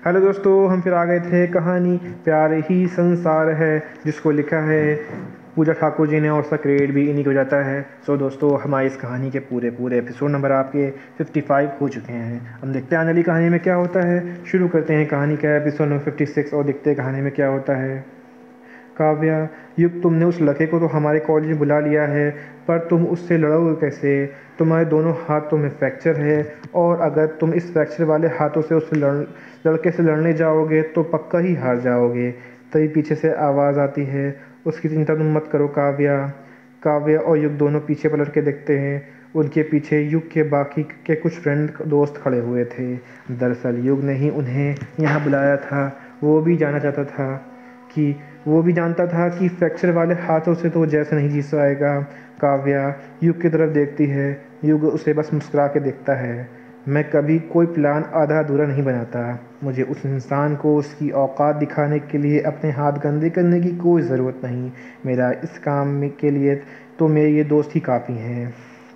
Hello दोस्तों, हम फिर आ गए थे। कहानी प्यार ही संसार है, जिसको लिखा है पूजा ठाकुर जी ने, और उसका क्रेडिट भी इन्हीं को जाता है। सो दोस्तों, हमारी इस कहानी के पूरे पूरे एपिसोड नंबर आपके 55 हो चुके हैं। हम देखते हैं आने वाली कहानी में क्या होता है। शुरू करते हैं कहानी का एपिसोड नंबर 56 और देखते हैं कहानी में क्या होता है। काव्या, युग, तुमने उस लड़के को तो हमारे कॉलेज में बुला लिया है, पर तुम उससे लड़ोगे कैसे? तुम्हारे दोनों हाथों में फ्रैक्चर है, और अगर तुम इस फ्रैक्चर वाले हाथों से उससे लड़के से लड़ने जाओगे तो पक्का ही हार जाओगे। तभी पीछे से आवाज़ आती है, उसकी चिंता तुम मत करो काव्या। काव्या और युग दोनों पीछे पलट के देखते हैं। उनके पीछे युग के बाकी के कुछ फ्रेंड दोस्त खड़े हुए थे। दरअसल युग ने ही उन्हें यहाँ बुलाया था। वो भी जाना चाहता था कि वो भी जानता था कि फ्रैक्चर वाले हाथों से तो वो जैसे नहीं जीत पाएगा। काव्या युग की तरफ देखती है। युग उसे बस मुस्कुरा के देखता है। मैं कभी कोई प्लान आधा अधूरा नहीं बनाता। मुझे उस इंसान को उसकी औकात दिखाने के लिए अपने हाथ गंदे करने की कोई ज़रूरत नहीं। मेरा इस काम के लिए तो मेरे ये दोस्त ही काफ़ी हैं।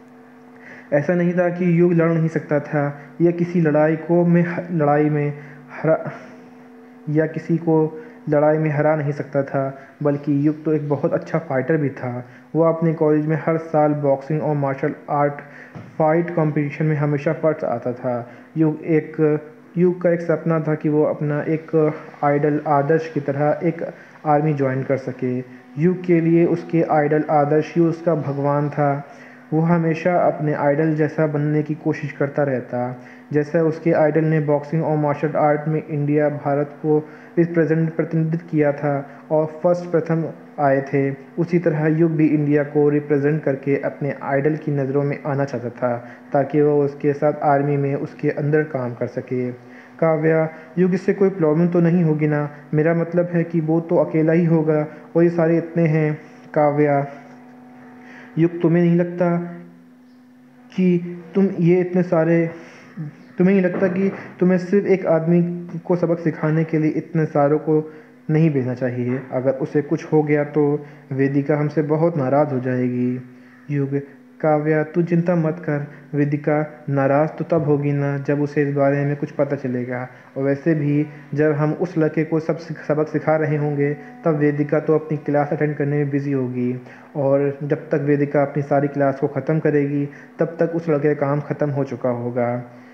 ऐसा नहीं था कि युग लड़ नहीं सकता था, या किसी लड़ाई में हरा या किसी को लड़ाई में हरा नहीं सकता था, बल्कि युग तो एक बहुत अच्छा फाइटर भी था। वो अपने कॉलेज में हर साल बॉक्सिंग और मार्शल आर्ट फाइट कंपटीशन में हमेशा फर्स्ट आता था। युग का एक सपना था कि वो अपना एक आइडल आदर्श की तरह एक आर्मी ज्वाइन कर सके। युग के लिए उसके आइडल आदर्श ही उसका भगवान था। वो हमेशा अपने आइडल जैसा बनने की कोशिश करता रहता। जैसा उसके आइडल ने बॉक्सिंग और मार्शल आर्ट में इंडिया भारत को प्रतिनिधित्व किया था और फर्स्ट प्रथम आए थे, उसी तरह युग भी इंडिया को रिप्रेजेंट करके अपने आइडल की नज़रों में आना चाहता था, ताकि वो उसके साथ आर्मी में उसके अंदर काम कर सके। काव्या, युग इससे कोई प्रॉब्लम तो नहीं होगी ना? मेरा मतलब है कि वो तो अकेला ही होगा, और ये सारे इतने हैं। काव्या, युग, कि तुम ये इतने सारे तुम्हें नहीं लगता कि तुम्हें सिर्फ एक आदमी को सबक सिखाने के लिए इतने सारों को नहीं भेजना चाहिए? अगर उसे कुछ हो गया तो वेदिका हमसे बहुत नाराज़ हो जाएगी। युग, काव्या तू चिंता मत कर। वेदिका नाराज़ तो तब होगी ना जब उसे इस बारे में कुछ पता चलेगा, और वैसे भी जब हम उस लड़के को सबक सिखा रहे होंगे तब वेदिका तो अपनी क्लास अटेंड करने में बिज़ी होगी, और जब तक वेदिका अपनी सारी क्लास को ख़त्म करेगी तब तक उस लड़के का काम ख़त्म हो चुका होगा।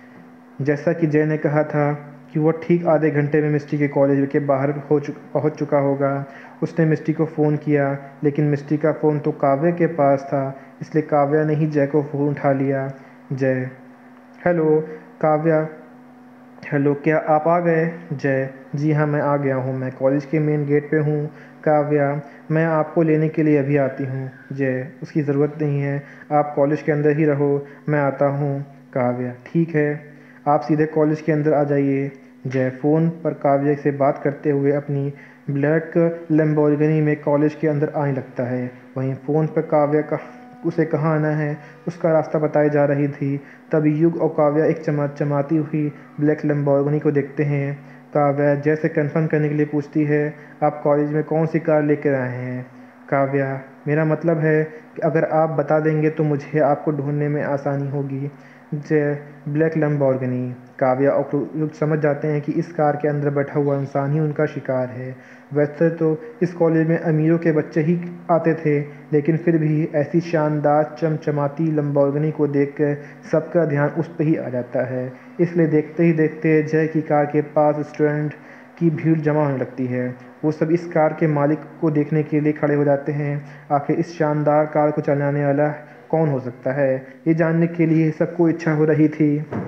जैसा कि जय ने कहा था कि वो ठीक आधे घंटे में मिस्टी के कॉलेज के बाहर पहुंच चुका होगा। उसने मिस्टी को फ़ोन किया, लेकिन मिस्टी का फ़ोन तो काव्या के पास था, इसलिए काव्या ने ही जय को फ़ोन उठा लिया। जय, हेलो। काव्या, हेलो, क्या आप आ गए? जय, जी हाँ, मैं आ गया हूँ, मैं कॉलेज के मेन गेट पे हूँ। काव्या, मैं आपको लेने के लिए अभी आती हूँ। जय, उसकी ज़रूरत नहीं है, आप कॉलेज के अंदर ही रहो, मैं आता हूँ। काव्या, ठीक है, आप सीधे कॉलेज के अंदर आ जाइए। जय फ़ोन पर काव्या से बात करते हुए अपनी ब्लैक लैम्बोर्गिनी में कॉलेज के अंदर आने लगता है। वहीं फ़ोन पर काव्या का उसे कहाँ आना है उसका रास्ता बताई जा रही थी। तभी युग और काव्या एक चमाती हुई ब्लैक लैम्बोर्गिनी को देखते हैं। काव्या जैसे कंफर्म करने के लिए पूछती है, आप कॉलेज में कौन सी कार लेकर आए हैं? काव्या, मेरा मतलब है कि अगर आप बता देंगे तो मुझे आपको ढूंढने में आसानी होगी। जय, ब्लैक लैम्बोर्गिनी। काव्या और युग समझ जाते हैं कि इस कार के अंदर बैठा हुआ इंसान ही उनका शिकार है। वैसे तो इस कॉलेज में अमीरों के बच्चे ही आते थे, लेकिन फिर भी ऐसी शानदार चमचमाती लैम्बोर्गिनी को देखकर सबका ध्यान उस पर ही आ जाता है। इसलिए देखते ही देखते जय की कार के पास स्टूडेंट की भीड़ जमा होने लगती है। वो सब इस कार के मालिक को देखने के लिए खड़े हो जाते हैं। आखिर इस शानदार कार को चलाने वाला कौन हो सकता है, ये जानने के लिए सबको इच्छा हो रही थी।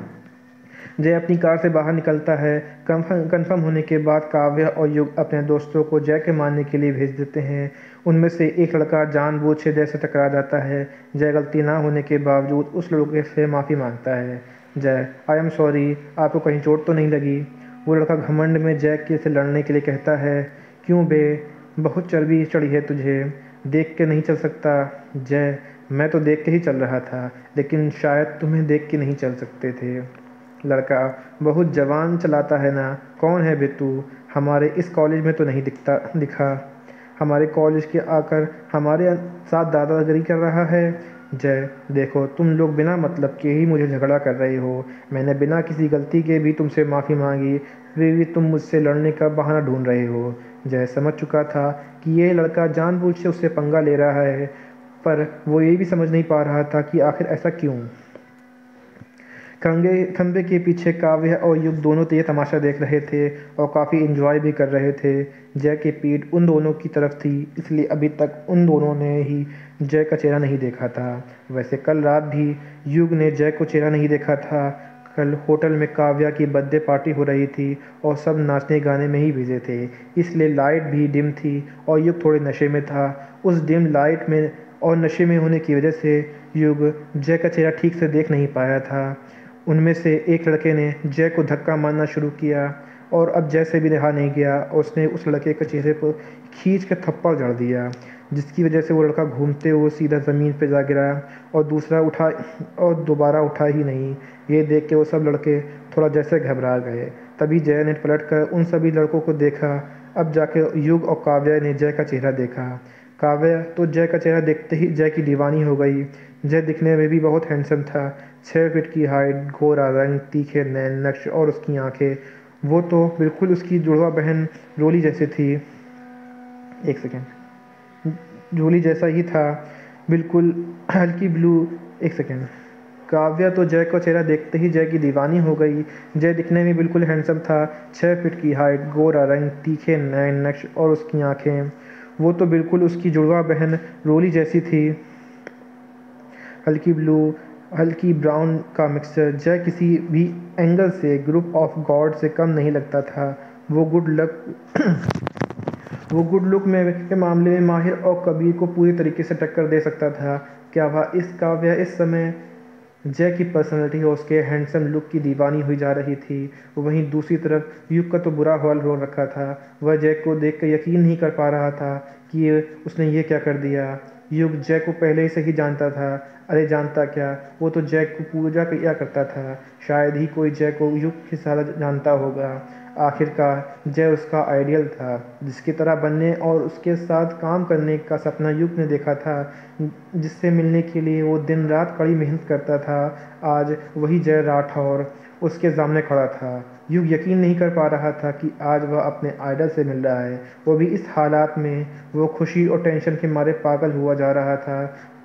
जय अपनी कार से बाहर निकलता है। कंफर्म होने के बाद काव्या और युग अपने दोस्तों को जय के मारने के लिए भेज देते हैं। उनमें से एक लड़का जानबूझ के जय से टकरा जाता है। जय गलती ना होने के बावजूद उस लड़के से माफ़ी मांगता है। जय, आई एम सॉरी, आपको कहीं चोट तो नहीं लगी? वो लड़का घमंड में जय के से लड़ने के लिए कहता है, क्यों बे, बहुत चर्बी चढ़ी है तुझे, देख के नहीं चल सकता? जय, मैं तो देख के ही चल रहा था, लेकिन शायद तुम्हें देख के नहीं चल सकते थे। लड़का, बहुत जवान चलाता है ना, कौन है बे तू? हमारे इस कॉलेज में तो नहीं दिखा, हमारे कॉलेज के आकर हमारे साथ दादागिरी कर रहा है। जय, देखो तुम लोग बिना मतलब के ही मुझे झगड़ा कर रहे हो। मैंने बिना किसी गलती के भी तुमसे माफ़ी मांगी, वे भी तुम मुझसे लड़ने का बहाना ढूंढ रहे हो। जय समझ चुका था कि यह लड़का जानबूझ से उससे पंगा ले रहा है, पर वो ये भी समझ नहीं पा रहा था कि आखिर ऐसा क्यों। खंबे के पीछे काव्य और युग दोनों तो ये तमाशा देख रहे थे और काफ़ी इंजॉय भी कर रहे थे। जय की पीठ उन दोनों की तरफ थी, इसलिए अभी तक उन दोनों ने ही जय का चेहरा नहीं देखा था। वैसे कल रात भी युग ने जय को चेहरा नहीं देखा था। कल होटल में काव्या की बर्थडे पार्टी हो रही थी और सब नाचने गाने में ही बिजी थे, इसलिए लाइट भी डिम थी और युग थोड़े नशे में था। उस डिम लाइट में और नशे में होने की वजह से युग जय का चेहरा ठीक से देख नहीं पाया था। उनमें से एक लड़के ने जय को धक्का मारना शुरू किया और अब जय से भी रहा नहीं गया और उसने उस लड़के के चेहरे पर खींच कर थप्पड़ जड़ दिया, जिसकी वजह से वो लड़का घूमते हुए सीधा ज़मीन पर जा गिरा और दोबारा उठा ही नहीं। ये देख के वो सब लड़के थोड़ा जैसे घबरा गए। तभी जय ने पलट कर उन सभी लड़कों को देखा। अब जाके युग और काव्या ने जय का चेहरा देखा। काव्या तो जय का चेहरा देखते ही जय की दीवानी हो गई। जय दिखने में भी बहुत हैंडसम था। 6 फीट की हाइट, गोरा रंग, तीखे नैन नक्श और उसकी आंखें, वो तो बिल्कुल उसकी जुड़वा बहन रोली जैसी थी। एक सेकेंड, जोली जैसा ही था, बिल्कुल हल्की ब्लू। एक सेकेंड, काव्या तो जय का चेहरा देखते ही जय की दीवानी हो गई। जय दिखने में बिल्कुल हैंडसम था। 6 फीट की हाइट, गोरा रंग, तीखे नैन नक्श और उसकी आंखें, वो तो बिल्कुल उसकी जुड़वा बहन रोली जैसी थी। हल्की ब्लू, हल्की ब्राउन का मिक्सचर। जय किसी भी एंगल से ग्रुप ऑफ गॉड से कम नहीं लगता था। वो गुड लुक में के मामले में माहिर और कबीर को पूरी तरीके से टक्कर दे सकता था। क्या वह इस काव्या इस समय जय की पर्सनैलिटी और उसके हैंडसम लुक की दीवानी हुई जा रही थी। वहीं दूसरी तरफ युग का तो बुरा हाल हो रखा था। वह जय को देख कर यकीन नहीं कर पा रहा था कि उसने ये क्या कर दिया। युग जय को पहले से ही जानता था। अरे जानता क्या, वो तो जय को पूजा किया करता था। शायद ही कोई जय को युग की साला जानता होगा। आखिरकार जय उसका आइडियल था, जिसकी तरह बनने और उसके साथ काम करने का सपना युग ने देखा था, जिससे मिलने के लिए वो दिन रात कड़ी मेहनत करता था। आज वही जय राठौर उसके सामने खड़ा था। युग यकीन नहीं कर पा रहा था कि आज वह अपने आइडल से मिल रहा है, वो भी इस हालात में। वो खुशी और टेंशन के मारे पागल हुआ जा रहा था।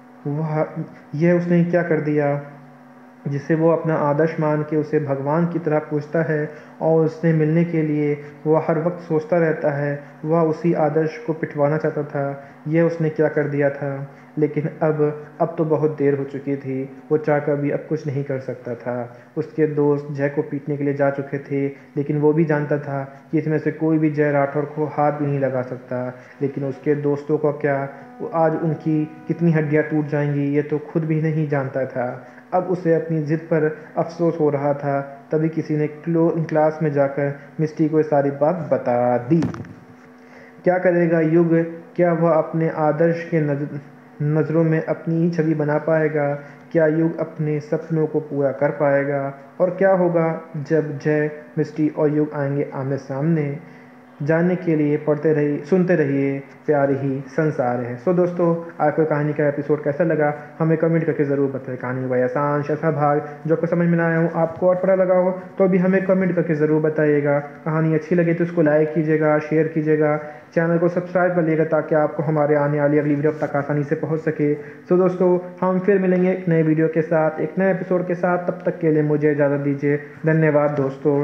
यह उसने क्या कर दिया जिसे वो अपना आदर्श मान के उसे भगवान की तरह पूजता है और उससे मिलने के लिए वह हर वक्त सोचता रहता है। वह उसी आदर्श को पिटवाना चाहता था। यह उसने क्या कर दिया था। लेकिन अब तो बहुत देर हो चुकी थी। वो चाहकर भी अब कुछ नहीं कर सकता था। उसके दोस्त जय को पीटने के लिए जा चुके थे, लेकिन वो भी जानता था कि इसमें से कोई भी जय राठौर को हाथ भी नहीं लगा सकता। लेकिन उसके दोस्तों का क्या, आज उनकी कितनी हड्डियां टूट जाएंगी ये तो खुद भी नहीं जानता था। अब उसे अपनी ज़िद पर अफसोस हो रहा था। तभी किसी ने क्लास में जाकर मिस्टी को ये सारी बात बता दी। क्या करेगा युग? क्या वह अपने आदर्श के नज़रों में अपनी ही छवि बना पाएगा? क्या युग अपने सपनों को पूरा कर पाएगा? और क्या होगा जब जय, मिस्टी और युग आएंगे आमने सामने? जानने के लिए सुनते रहिए प्यारी ही संसार है। सो दोस्तों, आपको कहानी का एपिसोड कैसा लगा हमें कमेंट करके ज़रूर बताएं। कहानी का ऐसा अंश, ऐसा भाग जो आपको समझ में ना आया हो, आपको और पता लगा हो, तो भी हमें कमेंट करके ज़रूर बताइएगा। कहानी अच्छी लगे तो उसको लाइक कीजिएगा, शेयर कीजिएगा, चैनल को सब्सक्राइब कर लीजिएगा ताकि आपको हमारे आने वाली अगली वीडियो तक आसानी से पहुँच सके। सो दोस्तों, हम फिर मिलेंगे एक नए वीडियो के साथ, एक नए एपिसोड के साथ। तब तक के लिए मुझे इजाज़त दीजिए। धन्यवाद दोस्तों।